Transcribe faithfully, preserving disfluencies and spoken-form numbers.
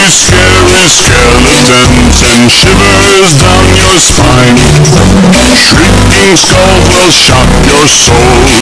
scary skeletons and shivers down your spine. Shrieking skulls will shock your soul.